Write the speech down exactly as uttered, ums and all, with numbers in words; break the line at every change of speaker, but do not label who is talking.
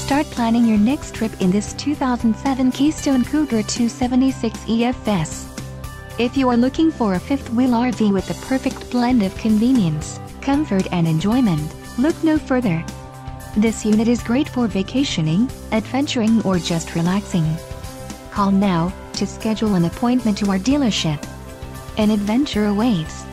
Start planning your next trip in this two thousand seven Keystone Cougar two seventy-six E F S. If you are looking for a fifth-wheel R V with the perfect blend of convenience, comfort and enjoyment, look no further. This unit is great for vacationing, adventuring or just relaxing. Call now to schedule an appointment to our dealership. An adventure awaits.